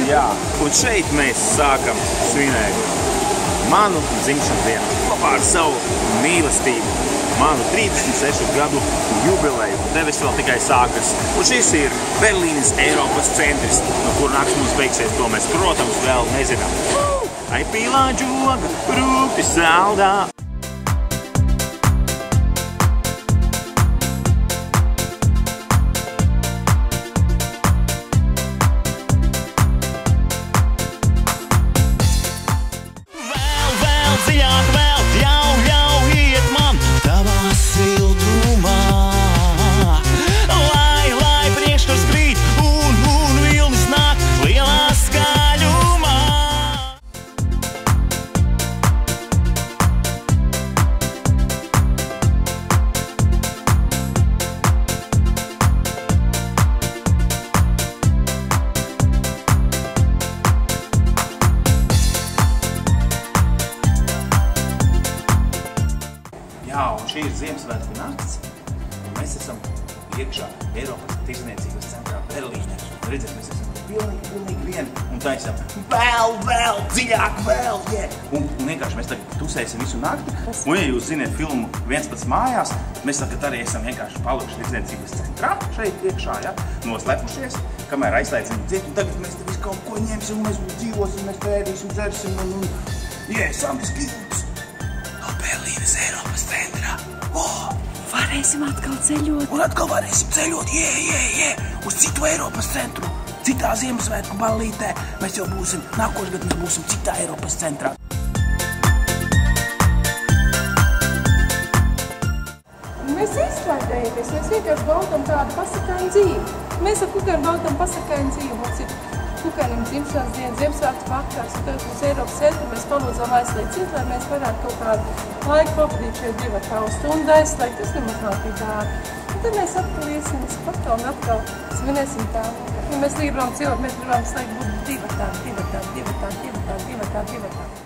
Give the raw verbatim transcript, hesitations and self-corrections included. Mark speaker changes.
Speaker 1: Jā, un šeit mēs sākam svinēt manu dzimšanas dienu kopā ar savu mīlestību, manu trīsdesmit sešu gadu jubileju. Devis vēl tikai sākas. Un šis ir Berlīnes Eiropas centrs, no kur nakts mums beigsies, to mēs, protams, vēl nezinām. Ai pīlā džoga, rūkti saldā.
Speaker 2: Dziļāk vēl, ļauj, ļauj iet man tavā siltumā. Lai, lai priekškars krīt un, un vilnis nāk lielā skaļumā.
Speaker 1: Jā, un šī ir Ziemassvētku nakts, un mēs esam iekšā Eiropas tirdzniecības centrā Berlīnē. Redzat, mēs esam pilnīgi, pilnīgi vieni un taisam vēl, vēl, dziļāk, vēl, yeah! Un, un vienkārši mēs tagad tusēsim visu nakti. Un, ja jūs ziniet filmu viens pats mājās, mēs tagad arī esam vienkārši palikuši tirdzniecības centrā šeit iekšā, ja? Noslepušies, kamēr aizlaicam dziet, un tagad mēs te visu kaut ko ņemsim, un mēs dzīvosim, mēs pēdīsim, dzersim, un, un, yeah, something cute. Berlīnes Eiropas centrā. Oh!
Speaker 3: Varēsim atkal ceļot.
Speaker 1: Un atkal varēsim ceļot, jē, jē, jē, uz citu Eiropas centru. Citā Ziemassvētku ballītē. Mēs jau būsim, nākošgad mēs būsim citā Eiropas centrā.
Speaker 3: Mēs izslēdējamies, mēs vienkārši baudam tādu pasakainu dzīvi. Mēs ar Kukēnu baudam pasakainu dzīvi. Mums ir Kukēnam dzimšanas diena, Ziemassvētku vakars, un tagad mums Eiropas centru mēs palūdzam aizslēgt citu, lai mēs varētu kaut kādu laiku pavadīt šeit divu ar tavu stundu aizslēgt. Tas nemaz nav tik dārgi. Un tad mēs atkal iesim, atkal un atkal svinēsim tā. Ja mēs gribam cilvēku, mēs gribam slēgt būt divatā, divatā, divatā, divatā, divatā, divatā.